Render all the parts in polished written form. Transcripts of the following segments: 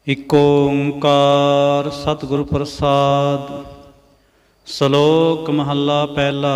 ਇਕ ਓਂਕਾਰ ਸਤਿਗੁਰ ਪ੍ਰਸਾਦ। ਸ਼ਲੋਕ ਮਹੱਲਾ ਪਹਿਲਾ।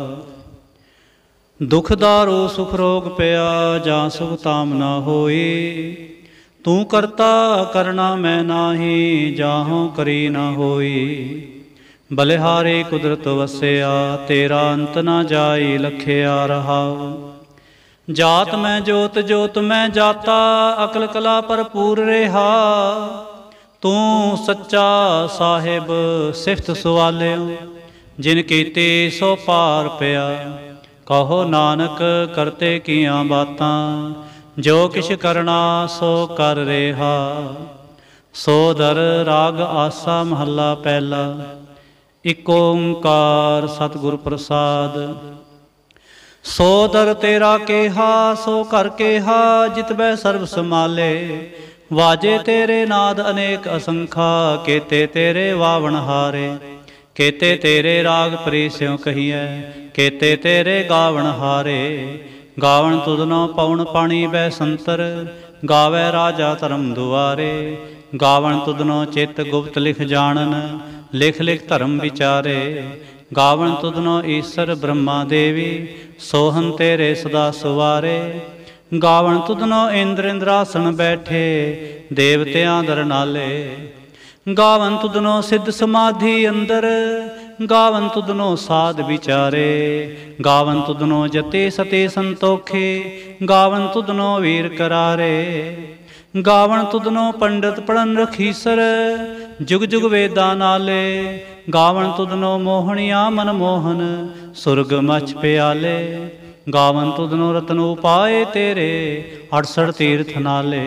ਦੁਖ ਦਾਰੂ ਸੁਖ ਰੋਗ ਪਿਆ, ਜਾਂ ਸੁਖ ਤਾਮ ਨਾ ਹੋਈ। ਤੂੰ ਕਰਤਾ ਕਰਨਾ ਮੈਂ ਨਾਹੀ, ਜਾਹੋਂ ਕਰੀ ਨਾ ਹੋਈ। ਬਲਿਹਾਰੇ ਕੁਦਰਤ ਵਸਿਆ, ਤੇਰਾ ਅੰਤ ਨਾ ਜਾਈ ਲਖਿਆ ਰਹਾਉ। ਜਾਤ ਮੈਂ ਜੋਤ ਜੋਤ ਮੈਂ ਜਾਤਾ, ਅਕਲ ਕਲਾ ਭਰਪੂਰ ਰਿਹਾ। ਤੂੰ ਸੱਚਾ ਸਾਹਿਬ ਸਿਫਤ ਸਵਾਲਿਓ, ਜਿਨ ਕੀਤੀ ਸੋ ਪਾਰ ਪਿਆ। ਕਹੋ ਨਾਨਕ ਕਰਤੇ ਕੀਆਂ ਬਾਤਾਂ, ਜੋ ਕਿਛ ਕਰਨਾ ਸੋ ਕਰ ਰਿਹਾ। ਸੋ ਦਰ ਰਾਗ ਆਸਾ ਮਹੱਲਾ ਪਹਿਲਾ। ਇਕ ਓਂਕਾਰ ਸਤਿਗੁਰ ਪ੍ਰਸਾਦ। ਸੋ ਦਰ ਤੇਰਾ ਕੇਹਾ ਸੋ ਕਰ ਕੇਹਾ, ਜਿਤਬੈ ਸਰਬ ਸਮਾਲੇ। ਵਾਜੇ ਤੇਰੇ ਨਾਦ ਅਨੇਕ ਅਸੰਖਾ, ਕੇਤੇ ਤੇਰੇ ਵਾਵਣ ਹਾਰੇ। ਕੇਤੇ ਤੇਰੇ ਰਾਗ ਪ੍ਰੀਸਿਉ ਕਹੀਐ, ਕੇਤੇ ਤੇਰੇ ਗਾਵਣ ਹਾਰੇ। ਗਾਵਣ ਤੁਧਨੋ ਪਉਣ ਪਾਣੀ ਬੈ ਸੰਤਰ, ਗਾਵੈ ਰਾਜਾ ਧਰਮ ਦੁਆਰੇ। ਗਾਵਣ ਤੁਧਨੋ ਚਿੱਤ ਗੁਪਤ ਲਿਖ ਜਾਣਨ, ਲਿਖ ਲਿਖ ਧਰਮ ਵਿਚਾਰੇ। ਗਾਵਣ ਤੁਧਨੋ ਈਸਰ ਬ੍ਰਹਮਾ ਦੇਵੀ, ਸੋਹਨ ਤੇਰੇ ਸਦਾ ਸੁਵਾਰੇ। ਗਾਵਣ ਤੁਧਨੋ ਇੰਦਰ ਇੰਦਰਾਸਣ ਬੈਠੇ, ਦੇਵਤਿਆਂ ਦਰ ਨਾਲੇ। ਗਾਵਣ ਤੁਧਨੋ ਸਿੱਧ ਸਮਾਧੀ ਅੰਦਰ, ਗਾਵਣ ਤੁਧਨੋ ਸਾਧ ਵਿਚਾਰੇ। ਗਾਵਣ ਤੁਧਨੋ ਜਤੇ ਸਤੇ ਸੰਤੋਖੇ, ਗਾਵਣ ਤੁਧਨੋ ਵੀਰ ਕਰਾਰੇ। ਗਾਵਣ ਤੁਧਨੋ ਪੰਡਤ ਪੜਨ ਰਖੀਸਰ, ਜੁਗ ਜੁਗ ਵੇਦਾਂ ਨਾਲੇ। ਗਾਵਣ ਤੁਧਨੋ ਮੋਹਣੀਆਂ ਮਨ ਮੋਹਨ, ਸੁਰਗ ਮਛ ਪਿਆਲੇ। ਗਾਵਣ ਤੁਧਨੋ ਰਤਨ ਉਪਾਏ ਤੇਰੇ, 68 ਤੀਰਥ ਨਾਲੇ।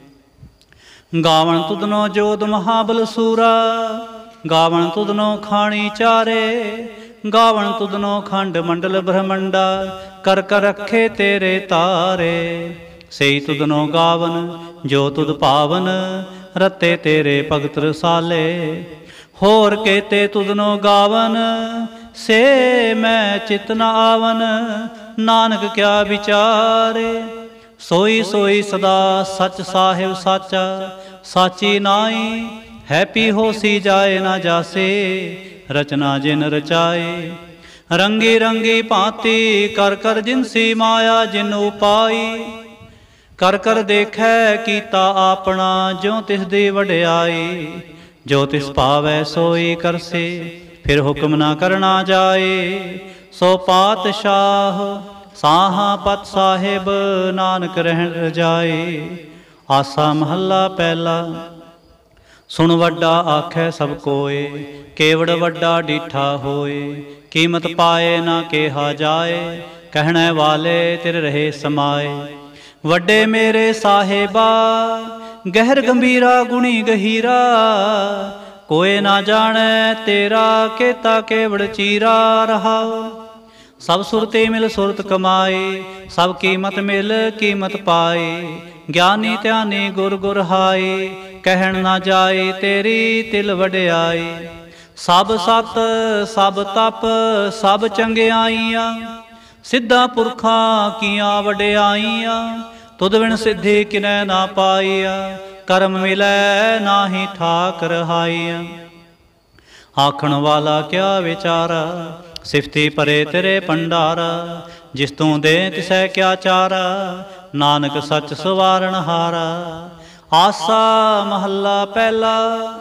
ਗਾਵਣ ਤੁਧਨੋ ਜੋਧ ਮਹਾਬਲ ਸੂਰਾ, ਗਾਵਣ ਤੁਧਨੋ ਖਾਣੀ ਚਾਰੇ। ਗਾਵਣ ਤੁਧਨੋ ਖੰਡ ਮੰਡਲ ਬ੍ਰਹਮੰਡਾ, ਕਰ ਕਰ ਰੱਖੇ ਤੇਰੇ ਤਾਰੇ। ਸਈ ਤੁਧਨੋ ਗਾਵਨ ਜੋ ਤੁਧ ਭਾਵਨ, ਰਤੇ ਤੇਰੇ ਭਗਤ ਰਸਾਲੇ। ਹੋਰ ਕੇਤੇ ਤੁਧਨੋ ਗਾਵਨ, ਸੇ ਮੈਂ ਚਿਤ ਨ ਆਵਨ। ਨਾਨਕ ਕਿਆ ਵਿਚਾਰੇ, ਸੋਈ ਸੋਈ ਸਦਾ ਸੱਚ ਸਾਹਿਬ ਸਾਚਾ। ਸਾਚੀ ਨਾਈ ਹੈਪੀ ਹੋਸੀ ਜਾਏ ਨਾ ਜਾਸੇ, ਰਚਨਾ ਜਿਨ ਰਚਾਏ। ਰੰਗੀ ਰੰਗੀ ਭਾਂਤੀ ਕਰ ਕਰ ਜਿਨਸੀ ਮਾਇਆ, ਜਿਨ ਉਪਾਈ। ਕਰ ਕਰ ਦੇਖੈ ਕੀਤਾ ਆਪਣਾ, ਜਿਉ ਤਿਸ ਦੀ ਵਡਿਆਈ। ਜੋ ਤਿਸ ਭਾਵੈ ਸੋਈ ਕਰਸੇ, ਫਿਰ ਹੁਕਮ ਨਾ ਕਰਨਾ ਜਾਏ। ਸੋ ਪਾਤਸ਼ਾਹ ਸਾਹਾ ਪਤ ਸਾਹਿਬ, ਨਾਨਕ ਰਹਿਣ ਰਜਾਏ। ਆਸਾ ਮਹੱਲਾ ਪਹਿਲਾ। ਸੁਣ ਵੱਡਾ ਆਖੈ ਸਭ ਕੋਏ, ਕੇਵੜ ਵੱਡਾ ਡੀਠਾ ਹੋਏ। ਕੀਮਤ ਪਾਏ ਨਾ ਕਿਹਾ ਜਾਏ, ਕਹਿਣੇ ਵਾਲੇ ਤਿਰ ਰਹੇ ਸਮਾਏ। ਵੱਡੇ ਮੇਰੇ ਸਾਹਿਬਾ, ਗਹਿਰ ਗੰਭੀਰਾ ਗੁਣੀ ਗਹੀਰਾ। ਕੋਏ ਨਾ ਜਾਣੈ ਤੇਰਾ, ਕੇਤਾ ਕੇਵੜ ਚੀਰਾ ਰਹਾਉ। ਸਭ ਸੁਰਤੇ ਮਿਲ ਸੁਰਤ ਕਮਾਏ, ਸਭ ਕੀਮਤ ਮਿਲ ਕੀਮਤ ਪਾਏ। ਗਿਆਨੀ ਧਿਆਨੀ ਗੁਰ ਗੁਰ ਹਾਏ, ਕਹਿਣ ਨਾ ਜਾਏ ਤੇਰੀ ਤਿਲ ਵਡਿਆਈ। ਸਭ ਸਤ ਸਭ ਤਪ ਸਭ ਚੰਗਿਆਈਆਂ, ਸਿੱਧਾ ਪੁਰਖਾਂ ਕੀਆਂ ਵਡਿਆਈਆਂ। ਤੁਧ ਬਿਨ ਸਿੱਧੀ ਕਿਨੈ ਨਾ ਪਾਈਆ, ਕਰਮ ਮਿਲੈ ਨਾਹੀ ਠਾਕ ਰਹਾਈਆ। ਆਖਣ ਵਾਲਾ ਕਿਆ ਵਿਚਾਰਾ, ਸਿਫਤੀ ਪਰੇ ਤੇਰੇ ਭੰਡਾਰਾ। ਜਿਸ ਤੂੰ ਦੇ ਤਿਸੈ ਕਿਆ ਚਾਰਾ, ਨਾਨਕ ਸੱਚ ਸਵਾਰਨ ਹਾਰਾ। ਆਸਾ ਮਹੱਲਾ ਪਹਿਲਾ।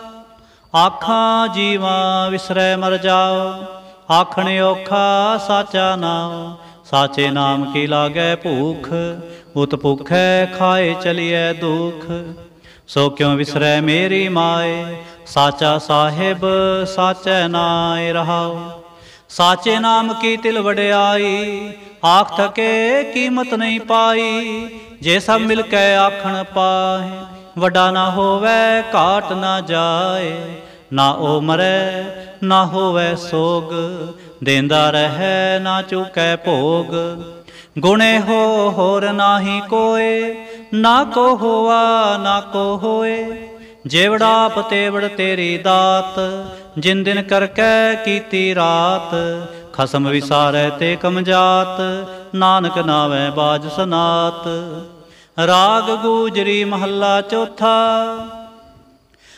ਆਖਾਂ ਜੀਵਾਂ ਵਿਸਰੈ ਮਰ ਜਾਓ, ਆਖਣ ਔਖਾ ਸਾਚਾ ਨਾਉ। ਸਾਚੇ ਨਾਮ ਕੀ ਲਾਗੈ ਭੂਖ, ਉਤ ਭੁਖੈ ਖਾਏ ਚਲੀਐ ਦੁਖ। ਸੋ ਕਿਉ ਵਿਸਰੈ ਮੇਰੀ ਮਾਏ, ਸਾਚਾ ਸਾਹਿਬ ਸਾਚੈ ਨਾਇ ਰਹਾਉ। ਸਾਚੇ ਨਾਮ ਕੀ ਤਿਲ ਵਡਿਆਈ, ਆਖ ਥਕੇ ਕੀਮਤ ਨਹੀਂ ਪਾਈ। ਜੇ ਸਭ ਮਿਲ ਕੇ ਆਖਣ ਪਾਹੇ, ਵੱਡਾ ਨਾ ਹੋਵੈ ਘਾਟ ਨਾ ਜਾਏ। ਨਾ ਉਹ ਮਰੈ ਨਾ ਹੋਵੈ ਸੋਗ, ਦੇਂਦਾ ਰਹੈ ਨਾ ਚੁਕੈ ਭੋਗ। ਗੁਣੇ ਹੋ ਹੋਰ ਨਾਹੀ ਕੋਏ, ਨਾ ਕੋ ਹੋਵਾ ਨਾ ਕੋ ਹੋਏ। ਜੇਵੜਾ ਆਪ ਤੇਵੜ ਤੇਰੀ ਦਾਤ, ਜਿਨ ਦਿਨ ਕਰਕੈ ਕੀਤੀ ਰਾਤ। ਖਸਮ ਵਿਸਾਰੈ ਤੇ ਕਮਜਾਤ, ਨਾਨਕ ਨਾਵੈ ਬਾਜ ਸਨਾਤ। ਰਾਗ ਗੂਜਰੀ ਮਹੱਲਾ ਚੌਥਾ।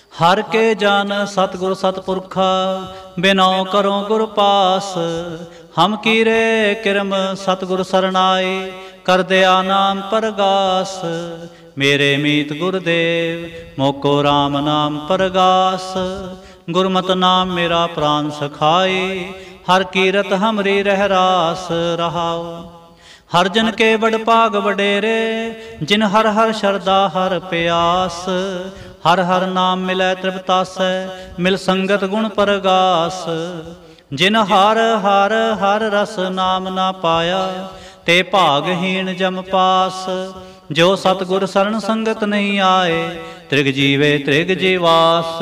हर के जान सतगुर सतपुरखा, बिनौ करो गुर पास। हम कीरे किरम सतगुर सरनाए, कर दया नाम परगास। मेरे मीत गुरुदेव मोको राम नाम परगास। गुरमत नाम मेरा प्राण सखाए, हर कीरत हमरी रह रास रहाओ। हर जन के बड़ भाग वडेरे, जिन हर हर शरदा हर प्यास। हर हर नाम मिलै तृप्तासै, मिल संगत गुण परगास। जिन हर हर हर रस नाम ना पाया, ते भागहीन जम पास। जो सतगुर शरण संगत नहीं आए, त्रिग जीवे त्रिग जीवास।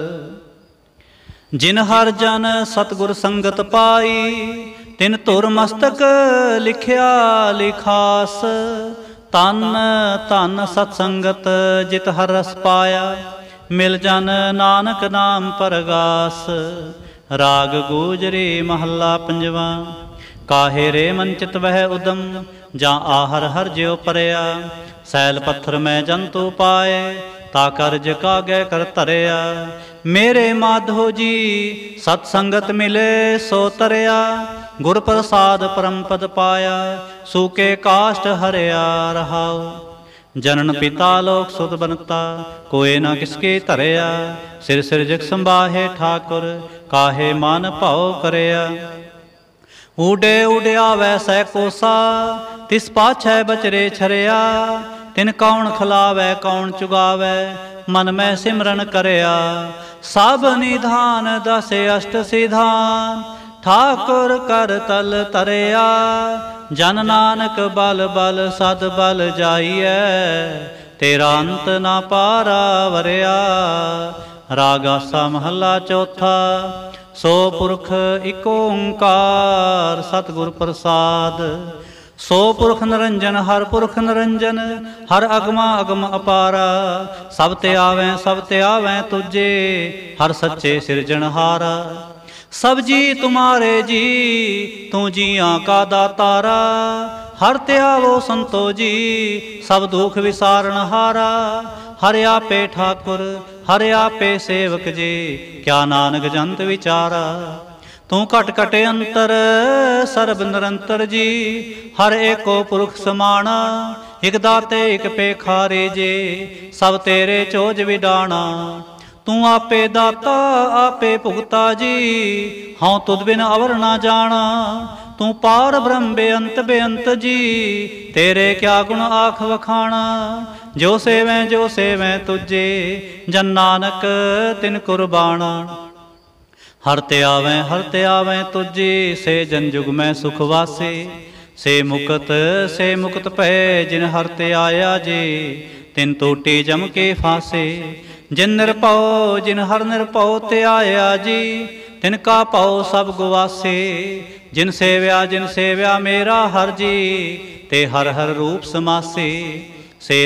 जिन हर जन सतगुर संगत पाई, तिन धुर मस्तक लिखिया लिखास। तन धन सतसंगत जित हर रस पाया, मिल जन नानक नाम परगास। राग गूजरी महला पंजवा। काहे रे मंचित वह उदम, जा आहर हर ज्यो परया। सैल पत्थर में जंतु पाए, ता करज कागे कर तरया। मेरे माधो जी सतसंगत मिले सो तरया। गुर प्रसाद परम पद पाया, सूके काष्ट हरया रहाओ। जनन पिता लोक सुत बनता, कोई न किसके धरया। सिर सिर जग संबाहे ठाकुर, काहे मन भाव करया। ऊडे उड्या वैसै कोसा, तिस पाछै बचरे छरया। तिन कौन खिलावै कौन चुगावै, मन में सिमरन करया। सब निधान दस अष्ट सिधान, ठाकुर कर तल तरया। जन नानक बल बल सद बल जाइए, तेरा अंत ना पारा वरया। रागासा महला चौथा। सो पुरख इक ओंकार, सतगुर प्रसाद। सो पुरख निरंजन हर पुरख निरंजन, हर अगमा अगम अपारा। सब ते आवें तुझे, हर सच्चे सिरजनहारा। सब जी तुम्हारे जी, तू जियां का दातारा। हर त्यावो संतो जी, सब दुख विसारण हारा। हर आपे ठाकुर हर आपे सेवक जी, क्या नानक जंत विचारा। तू घट घट अंतर सर्ब निरंतर जी, हर एको पुरख समाना। इक दाते इक पेखारे जे, सब तेरे चोज विडाना। तू आपे दाता आपे भुगता जी, हाँ तुद बिन अवर ना जाना। तू पार ब्रह्म बेअंत जी, तेरे क्या गुण आख वखाना। जो सेवें तुझे, जन नानक तिन कुर्बाना। हर ते आवें तुझे, से जन जुग में सुख वासे। से मुकत पै, जिन हर ते आया जे। तिन टूटी जम के फासे। जिन निरपौ जिन हर निरपौ ते आया जी, तिनका पाओ सब गुवासे। जिन सेव्या मेरा हर जी, ते हर हर रूप समासे। से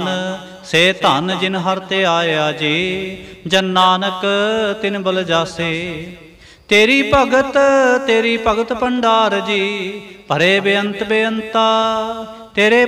धन जिन हर ते आया जी, जन नानक तिन बल जासे। तेरी भगत भंडार जी, भरे बेअंता। तेरे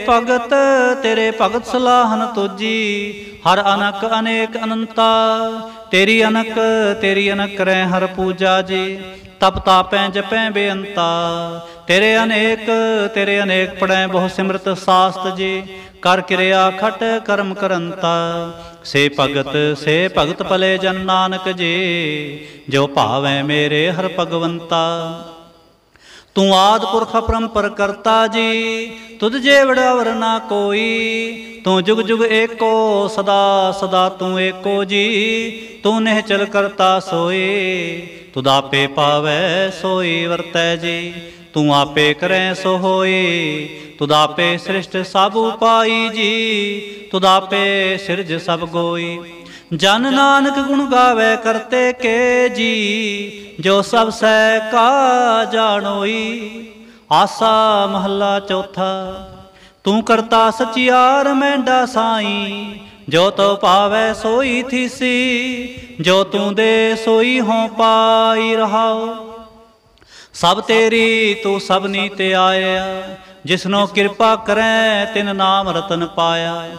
भगत सलाहन तुझी, हर अनक अनेक अनंता। तेरी अनक रह हर पूजा जी, तप तापै जपै बेअंता। तेरे अनेक पढ़ै बहु सिमरत शास्त्र जी, कर क्रिया खट कर्म करंता। से भगत पले जन नानक जी, जो भावै मेरे हर भगवंता। तू आद पुरख परंपर करता जी, तुझ जेवड़ अवर ना कोई। तू जुग जुग एको सदा तू एको जी। तू निहचल करता सोई, तुद आपे पावै सोई वरतै जी। तू आपे करै सो होई, तुद आपे सृष्ट सब उपाई जी। तुद आपे सिरज सब गोई। जन नानक गुण गावे करते के जी, जो सब सै का जानोई। आसा महला चौथा। तू करता सचियार मैंडा साई, जो तो पावै सोई थीसी। जो तू दे सोई हों पाई रहाओ। सब तेरी तू सब नीते आया, जिसनो कृपा करें तिन नाम रतन पाया।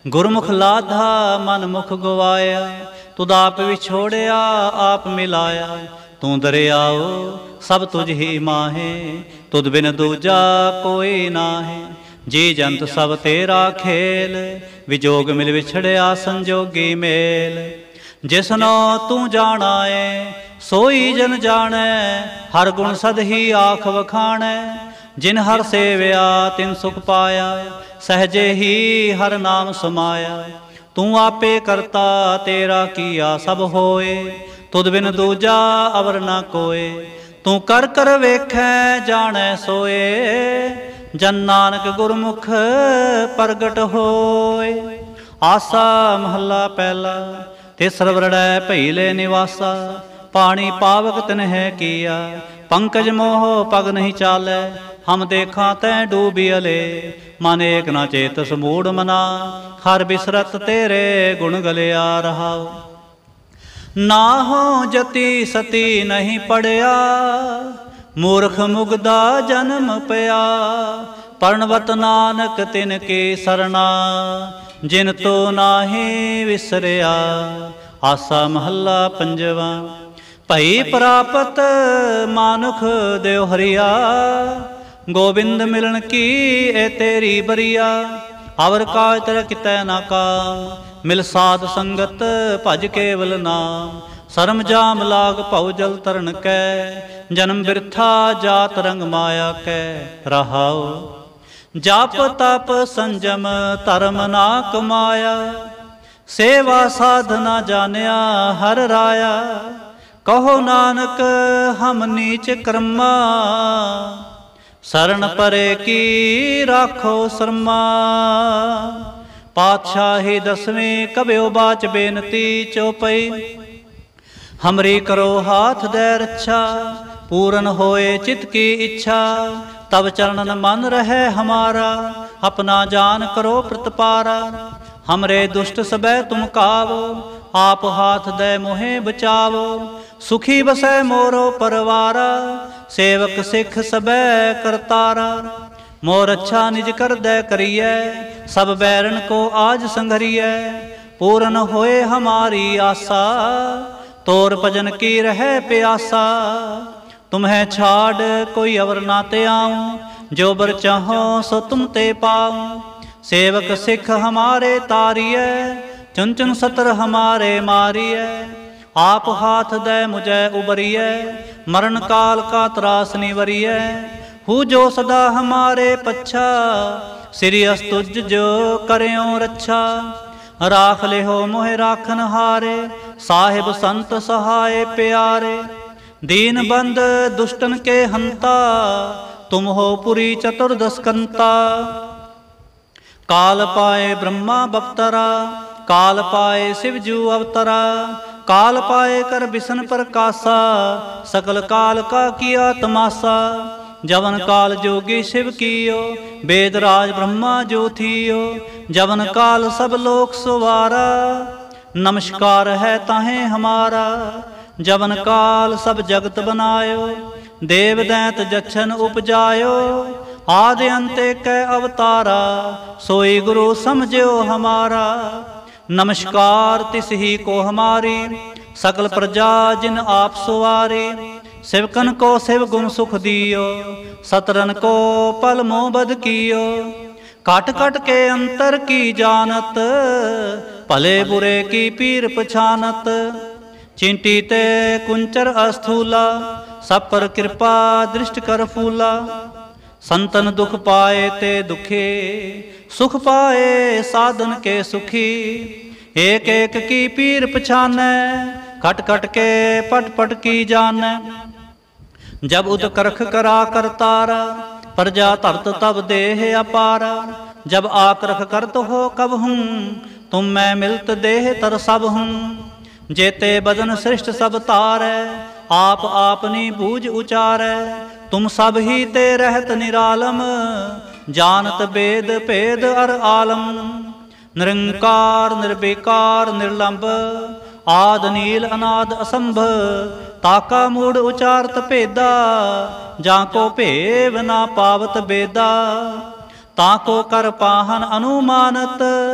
गुरमुख लाधा मन मुख गवाया, तुद आप विछोड़िया आप मिलाया। तू दरियाओ सब तुझ ही माहे, तुद बिन दूजा कोई नाहे। जी जंत सब तेरा खेल, विजोग मिल विछड़िया संजोगी मेल। जिसनो तू जानाए सोई जन जाने, हर गुण सद ही आख वखाणे। जिन हर सेव्या तिन सुख पाया, सहजे ही हर नाम समाया। तू आपे करता तेरा किया सब होए, तुद बिन दूजा अवर ना कोय। तू कर कर वेखै जाने सोए, जन नानक गुरमुख प्रगट होए। आसा महला पहला, तिसर वरड़ै भईले निवासा। पानी पावक तिन है किया, पंकज मोह पग नहीं चालै। हम देखा तैं डूबियले, मन एक न चेतस मूढ़ मना। हर बिसरत तेरे गुण गलिया रहा। ना हो जति सती नहीं पड़िया, मूर्ख मुगदा जन्म पया। पर्णवत नानक तिनके सरना, जिन तो नाहि विसरिया। आसा महला पंजवा, भई प्रापत मानुख देव हरिया। गोबिंद मिलन की ए तेरी बरिया। अवर काज तर कितै ना काम, मिल साध संगत भज केवल नाम। शर्म जाम लाग भव जल तरन कै, जन्म बिरथा जात रंग माया कै। रहाओ जाप तप संजम धर्म ना कमाया। सेवा साधना जानिया हर राया। कहो नानक हम नीच कर्मा, शरण परे की राखो शर्मा। पातशाही दसवीं कब्यो बाच बेनती चौपई। हमरी करो हाथ दे रक्षा, पूर्ण होए चित की इच्छा। तब चरणन मन रहे हमारा, अपना जान करो प्रतिपारा। हमरे दुष्ट सबै तुम कावो, आप हाथ दे मोहे बचावो। सुखी बसै मोरो परवारा, सेवक सिख सबै करतारा। मोर अच्छा निज कर दे करिए, सब बैरन को आज संघरिए। पूर्ण होए हमारी आशा, तोर भजन की रहे प्यासा। तुम्हें छाड़ कोई अवर ना ते आऊं, जो बर चाहो सो तुम ते पाऊं। सेवक सिख हमारे तारिए, चुन चुन सतर हमारे मारिए। आप हाथ दे मुझे उबरिए, मरण काल का त्रास निवरिए। हु जो सदा हमारे पच्छा, श्री अस्तुज जो करें रक्षा। राख ले हो मोहे राखन हारे, साहिब संत सहाय प्यारे। दीन बंद दुष्टन के हंता, तुम हो पुरी चतुर्दशकंता। काल पाए ब्रह्मा बप्तरा, काल पाए शिवजू अवतरा। काल पाए कर बिसन प्रकाशा, सकल काल का किया तमाशा। जवन काल जोगी शिव कियो, वेद राज ब्रह्मा जो थियो। जवन काल सब लोक सुवारा, नमस्कार है ताहें हमारा। जवन काल सब जगत बनायो, देव दैत जच्छन उपजायो। आदि अंते कै अवतारा, सोई गुरु समझो हमारा। नमस्कार तिस ही को हमारी, सकल प्रजा जिन आप सुवारी। शिवकन को शिव गुण सुख दियो, सतरन को पल मोह बद कियो। काट काट के अंतर की जानत, भले बुरे की पीर पछानत। चिंटी ते कुंचर अस्थूला, सब पर कृपा दृष्ट कर फूला। संतन दुख पाए ते दुखे, सुख पाए साधन के सुखी। एक एक की पीर पछाने, कट कट के पट पट की जाने। जब उद करख करा करतारा, प्रजा धरत तब देह अपारा। जब आकरख करत हो कब हूँ, तुम मैं मिलत देह तर सब हूँ। जेते बदन सृष्ट सब तारै, आप आपनी बूझ उचारै। तुम सब ही ते रहत निरालम, जानत वेद भेद अर आलम। निरंकार निर्विकार निर्लंब, आद नील अनाद असंभ। ताका मूड उचारत भेदा, जाको भेव ना पावत बेदा। ताको कर पाहन अनुमानत,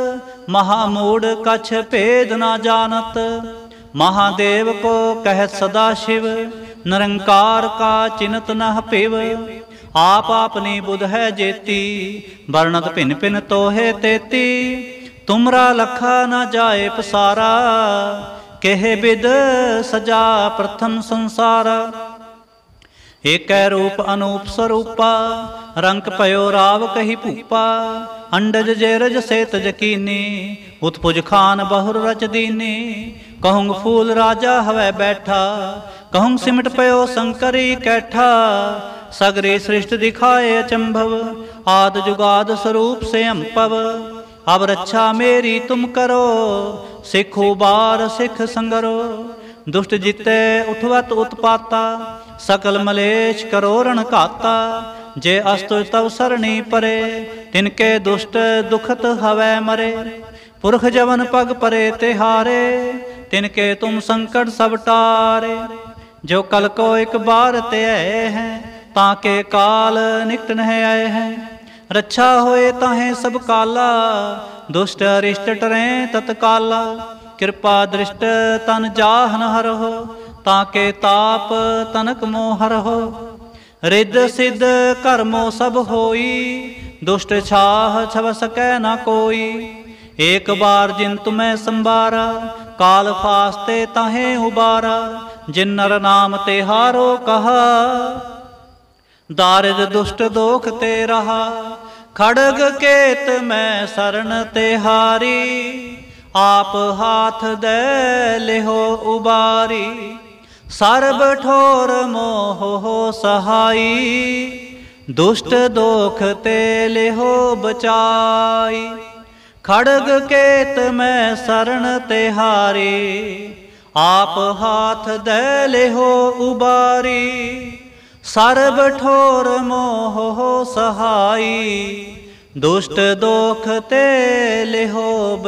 महामूढ़ कछ भेद न जानत। महादेव को कहत सदा शिव, निरंकार का चिन्हत न पिव। आप अपनी बुध है जेती, वर्णत भिन्न भिन्न तोहे तेती। तुमरा लखा न जाए पसारा, केहे बिद सजा प्रथम संसारा। एक रूप अनूप स्वरूपा, रंग पयो राव कही भूपा। अंडज जेरज सेत यकीनी, उत्पुज खान बहुर रच दीनी। कहूँग फूल राजा हवै बैठा, कहूँग सिमट पयो शंकरी कैठा। सगरी सृष्टि दिखाए अचंभव, आद जुगाद स्वरूप से अम्पव। अब रक्षा मेरी तुम करो, सिखो बार सिख संगरो। दुष्ट जिते उठवत उत्पाता, सकल मलेश करो रण घाता। जे अस्तु तव सरणी परे, तिनके दुष्ट दुखत हवै मरे। पुरख जवन पग परे तिहारे, तिनके तुम संकट सब टारे। जो कल को एक बार ते आए हैं, ताके काल निकट नह आए हैं। रक्षा होए ताहें सब काला, दुष्ट अरिष्ट टरें तत्काला। कृपा दृष्ट तन जाहन हरहो, ताके ताप तनक मोह हरहो। रिद्ध सिद्ध कर्मो सब होई, दुष्ट छाह छव सकै न कोई। एक बार जिन तुम्हें संबारा, काल फास्ते ताहें उबारा। जिन नर नाम तिहारो कहा, दारिद दुष्ट दोख ते रहा। खड़ग केत में शरण तिहारी, आप हाथ दे लेहो उबारी। सर्ब ठोर मोह हो सहाई, दुष्ट दोख ते लेहो बचाई। खड़ग केत में शरण तिहारी, आप हाथ दे लेहो उबारी। सर्ब ठोर मोह हो सहाई, दुष्ट दोख ते लेहो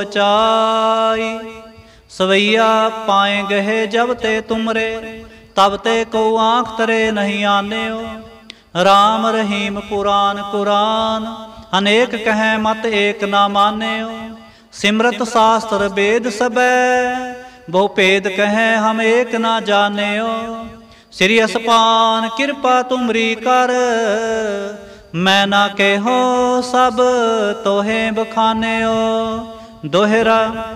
बचाई। सवैया पाए गहे जब ते तुमरे, तब ते को आँख तरे नहीं आने हो। राम रहीम पुराण कुरान, अनेक कहें मत एक ना माने हो। सिमरत शास्त्र वेद सबे, बहु भेद कहें हम एक ना जाने हो। श्री असपान कृपा तुमरी कर, मैं ना कहो सब तोहे बखाने हो। दोहरा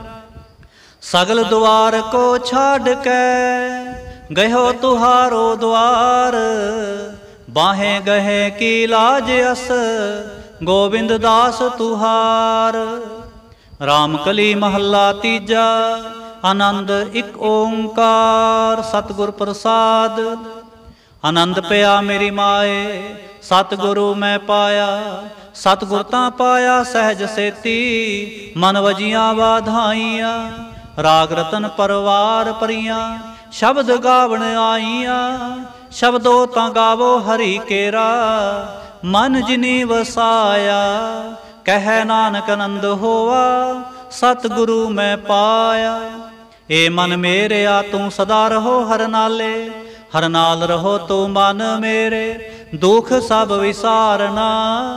सगल द्वार को छाड़ के, गयो तुहारो द्वार। बाहें गहे की लाज अस, गोविंद दास तुहार। रामकली महला तीजा, आनंद इक ओंकार। सतगुर प्रसाद आनंद पया मेरी माए, सतगुरु मैं पाया। सतगुर ता पाया सहज सेती, मन वजियां वाधाइया। राग रतन परवार परियां, शब्द गावण आईया। शब्दों ता गावो हरि केरा, मन जिनी वसाया। कह नानक आनंद होवा, सतगुरु मैं पाया। ए मन मेरे आ तू सदा रहो हर नाले, हर नाल रहो तू मन मेरे। दुख सब विसारना,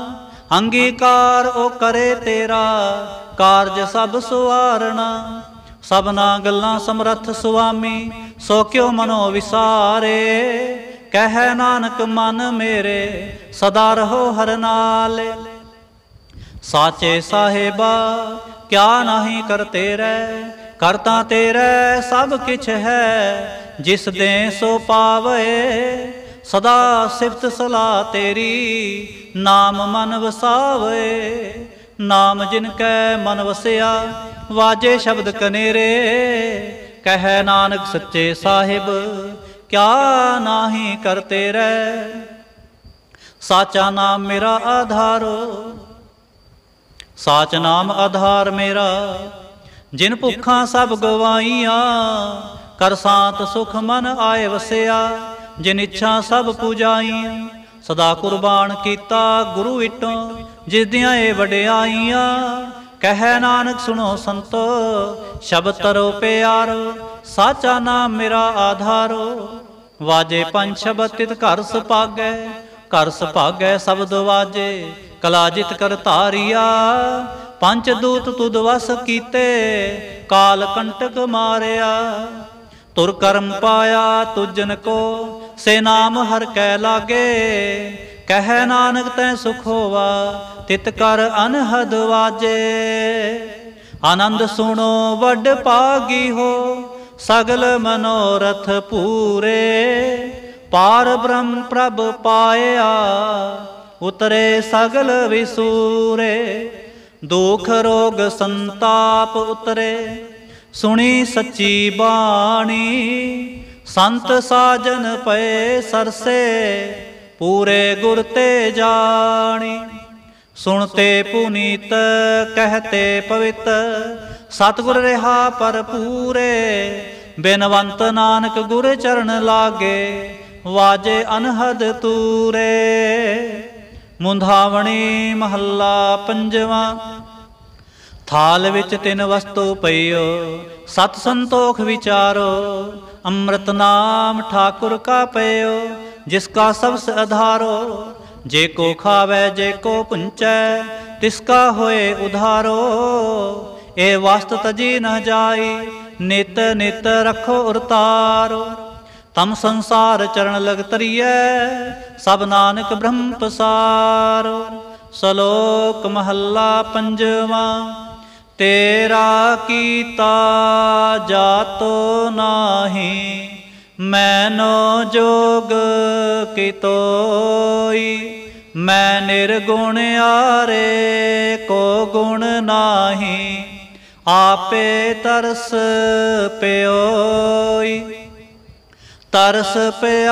अंगीकार ओ करे तेरा। कारज सब सुवारना, सबना गल्लां समरथ सुआमी। सो क्यों मनो विसारे, कह नानक मन मेरे। सदा रहो हर नाले। साचे साहेबा क्या नहीं करते रे, करता तेरे सब किछ है। जिस दे सो पावे, सदा सिफत सलाह तेरी। नाम मन वसावे, नाम जिनकै मन वसिया। वाजे शब्द कनेरे, कह नानक सच्चे साहिब क्या नाही करते रे। साचा नाम मेरा आधारो, साच नाम आधार मेरा। जिन भुखा सब गवाइया, कर सांत सुख मन आए वसिया। जिन इच्छा सब पूजाइया, सदा कुर्बान कीता गुरु इटों। जिस दियां ए वडियाइया, कह नानक सुनो संतो। शब्द तरो प्यारो, साचा नाम मेरा आधारो। वाजे पंच शब्द तित घर सुभागै, घर सुभागै शब्द वाजे। कला जित कर तारिया, ਪੰਚ ਦੂਤ ਤੁਧ ਵਸ ਕੀਤੇ, ਕਾਲ ਕੰਟਕ ਮਾਰਿਆ। ਤੁਰ ਕਰਮ ਪਾਇਆ ਤੁਜਨ ਕੋ, ਸੇ ਨਾਮ ਹਰ ਕੈ ਲਾਗੇ। ਕਹਿ ਨਾਨਕ ਤੈ ਸੁਖ ਹੋਵਾ, ਤਿਤ ਕਰ ਅਨਹਦ ਵਾਜੇ। ਆਨੰਦ ਸੁਣੋ ਵੱਡ ਭਾਗੀ ਹੋ, ਸਗਲ ਮਨੋਰਥ ਪੂਰੇ। ਪਾਰ ਬ੍ਰਹਮ ਪ੍ਰਭ ਪਾਇਆ, ਉਤਰੇ ਸਗਲ ਵਿਸੂਰੇ। ਦੁਖ ਰੋਗ ਸੰਤਾਪ ਉਤਰੇ, ਸੁਣੀ ਸੱਚੀ ਬਾਣੀ। ਸੰਤ ਸਾਜਨ ਪਏ ਸਰਸੇ, ਪੂਰੇ ਗੁਰ ਤੇ ਜਾਣੀ। ਸੁਣਤੇ ਪੁਨੀਤ ਕਹਤੇ ਪਵਿੱਤ, ਸਤਿਗੁਰ ਰਿਹਾ ਭਰਪੂਰੇ। ਬਿਨਵੰਤ ਨਾਨਕ ਗੁਰ ਚਰਨ ਲਾਗੇ, ਵਾਜੇ ਅਨਹਦ ਤੂਰੇ। ਮੁੰਧਾਵਣੀ ਮਹੱਲਾ ਪੰਜਵਾਂ। ਥਾਲ ਵਿੱਚ ਤਿੰਨ ਵਸਤੂ ਪਈਓ, ਸਤ ਸੰਤੋਖ ਵਿਚਾਰੋ। ਅੰਮ੍ਰਿਤ ਨਾਮ ਠਾकुर का ਪਈਓ, ਜਿਸ ਕਾ ਸਬਸ ਆਧਾਰੋ। ਜੇ ਕੋ ਖਾਵੈ ਜੇ ਕੋ ਪੁੰਚੈ, ਤਿਸ ਕਾ ਹੋਏ ਉਧਾਰੋ। ਇਹ ਵਸਤ ਤਜੀ ਨ ਜਾਈ, ਨਿਤ ਨਿਤ ਰਖੋ ਉਰਤਾਰੋ। ਤਮ ਸੰਸਾਰ ਚਰਨ ਲਗ ਤਰੀਐ, ਸਭ ਨਾਨਕ ਬ੍ਰਹਮ ਪਸਾਰੋ। ਸ਼ਲੋਕ ਮਹੱਲਾ ਪੰਜਵਾਂ। ਤੇਰਾ ਕੀਤਾ ਜਾਤੋ ਨਾਹੀ, ਮੈਨੋ ਜੋਗ ਕੀ ਤੋਈ। ਮੈਂ ਨਿਰਗੁਣ ਆਰੇ ਕੋ ਗੁਣ ਨਾਹੀ, ਆਪੇ ਤਰਸ ਪਿਓਈ। ਤਰਸ ਪਿਆ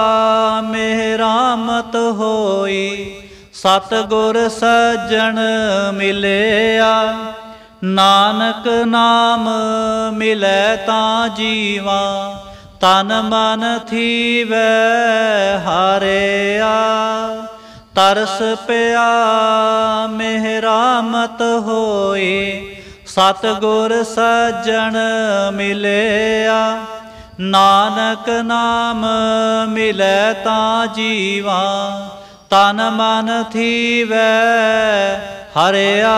ਮਿਹਰਾਮਤ ਹੋਈ, ਸਤਿਗੁਰ ਸੱਜਣ ਮਿਲਿਆ। ਨਾਨਕ ਨਾਮ ਮਿਲੈ ਤਾਂ ਜੀਵਾ, ਤਨ ਮਨ ਥੀਵੈ ਹਾਰਿਆ। ਤਰਸ ਪਿਆ ਮਿਹਰਾਮਤ ਹੋਈ, ਸਤਿਗੁਰ ਸੱਜਣ ਮਿਲਿਆ। ਨਾਨਕ ਨਾਮ ਮਿਲੈ ਤਾਂ ਜੀਵਾ, ਤਨ ਮਨ ਥੀਵੈ ਹਰਿਆ।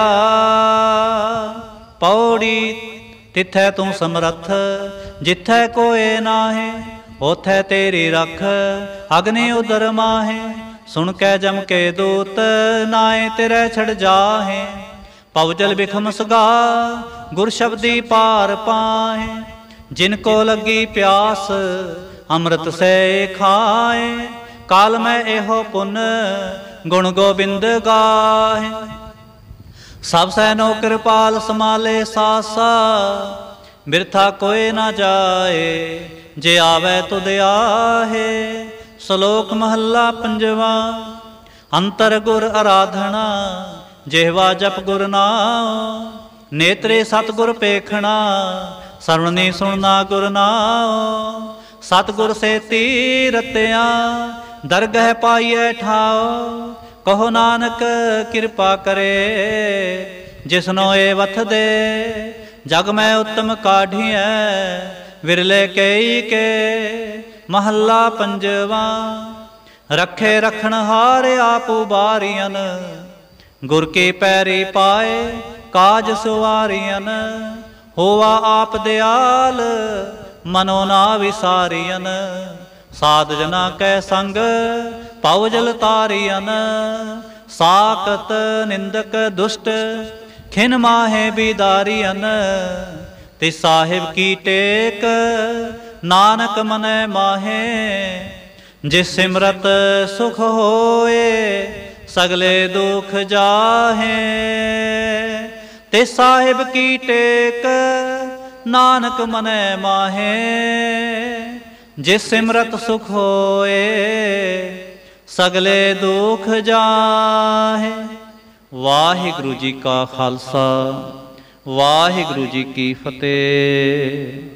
ਪੌੜੀ। ਤਿੱਥੈ ਤੂੰ ਸਮਰੱਥ, ਜਿੱਥੈ ਕੋਏ ਨਾਹੇ। ਉਥੈ ਤੇਰੀ ਰਖ, ਅਗਨੀ ਉਦਰ ਮਾਹੇ। ਸੁਣ ਕੇ ਜਮ ਕੇ ਦੂਤ, ਨਾਏ ਤੇਰੇ ਛੜ ਜਾਹੇ। ਪਉਜਲ ਬਿਖਮ ਸਗਾ, ਗੁਰ ਸ਼ਬਦੀ ਪਾਰ ਪਾਹੇ। ਜਿਨ ਕੋ ਲੱਗੀ ਪਿਆਸ, ਅੰਮ੍ਰਿਤ ਸੇ ਖਾਏ। ਕਾਲ ਮੈਂ ਇਹੋ ਪੁਨ, ਗੁਣ ਗੋਬਿੰਦ ਗਾਹੇ। ਸਭ ਸੈਨੋ ਕਿਰਪਾਲ ਸਮਾਲੇ ਸਾਸਾ, ਬਿਰਥਾ ਕੋਏ ਨਾ ਜਾਏ। ਜੇ ਆਵੈ ਤੁਧ ਆਹੇ। ਸ਼ਲੋਕ ਮਹੱਲਾ ਪੰਜਵਾਂ। ਅੰਤਰ ਗੁਰ ਅਰਾਧਨਾ, ਜਿਹਵਾ ਜਪ ਗੁਰ ਨਾਮ। ਨੇਤਰੇ ਸਤਿਗੁਰ ਪੇਖਣਾ, ਸਰਵਣੀ ਸੁਣਨਾ ਗੁਰ ਨਾਮ। ਸਤਿਗੁਰ ਸੇਤੀ ਰਤਿਆ, ਦਰਗਹਿ ਪਾਈਐ ਠਾਓ। ਕਹੋ ਨਾਨਕ ਕਿਰਪਾ ਕਰੇ, ਜਿਸਨੋ ਏ ਵਥ ਦੇ। ਜਗ ਮੈਂ ਉਤਮ ਕਾਢੀਐ, ਵਿਰਲੇ ਕਈ ਕੇ। ਮਹੱਲਾ ਪੰਜਵਾਂ। ਰੱਖੇ ਰਖਣ ਹਾਰ ਆਪ ਉਬਾਰੀਅਨ, ਗੁਰ ਕੇ ਪੈਰੀ ਪਾਏ ਕਾਜ ਸੁਵਾਰੀਅਨ। ਹੋਵਾ ਆਪ ਦਿਆਲ, ਮਨੋ ਨਾ ਵਿਸਾਰੀਅਨ। ਸਾਧ ਜਨਾ ਕੈ ਸੰਗ, ਪਉਜਲ ਤਾਰੀਅਨ। ਸਾਕਤ ਨਿੰਦਕ ਦੁਸ਼ਟ, ਖਿਨ ਮਾਹੇ ਬਿਦਾਰੀਅਨ। ਤੇ ਸਾਹਿਬ ਕੀ ਟੇਕ, ਨਾਨਕ ਮਨੈ ਮਾਹੇ। ਜਿਸ ਸਿਮਰਤ ਸੁਖ ਹੋਏ, ਸਗਲੇ ਦੁਖ ਜਾਹੇ। ਤੇ ਸਾਹਿਬ ਕੀ ਟੇਕ, ਨਾਨਕ ਮਨੈ ਮਾਹੇ। ਜਿਸ ਸਿਮਰਤ ਸੁਖ ਹੋਏ, ਸਗਲੇ ਦੁਖ ਜਾਹੇ। ਵਾਹਿਗੁਰੂ ਜੀ ਕਾ ਖਾਲਸਾ, ਵਾਹਿਗੁਰੂ ਜੀ ਕੀ ਫਤਿਹ।